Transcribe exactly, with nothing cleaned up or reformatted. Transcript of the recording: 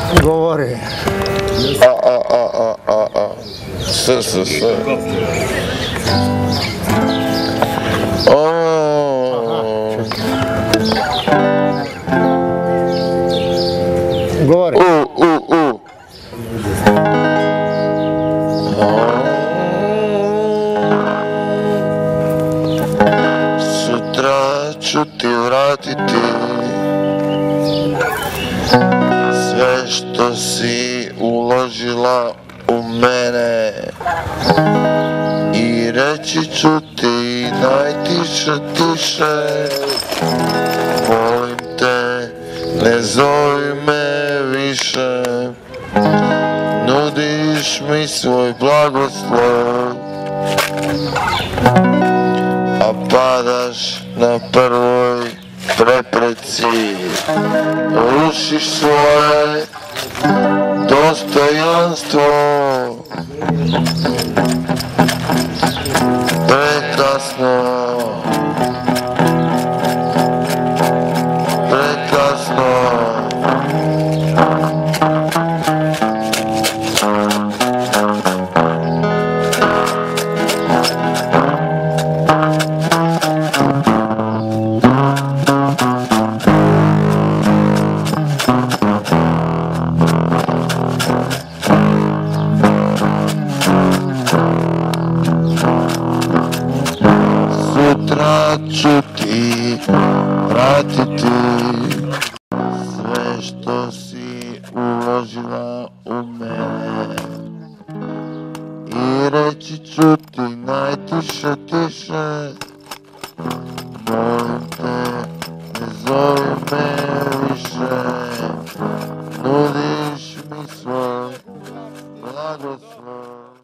Govori. A, a, a, a, a, a. S, s, s. O. Govori. U, u, u. Sutra ću ti vratiti sve što si uložila u mene i reći ću ti najtiše, tiše, molim te, ne zovi me više, nudiš mi svoj blagoslov, a padaš na prvoj prepreci, rušiš svoje dostojanstvo. Prekasno, prekasno. Sutra ću ti vratiti sve što si uložila u mene i reći ću ti najtiše, tiše, molim te, ne zovi me više, nudiš mi svoj blagoslov.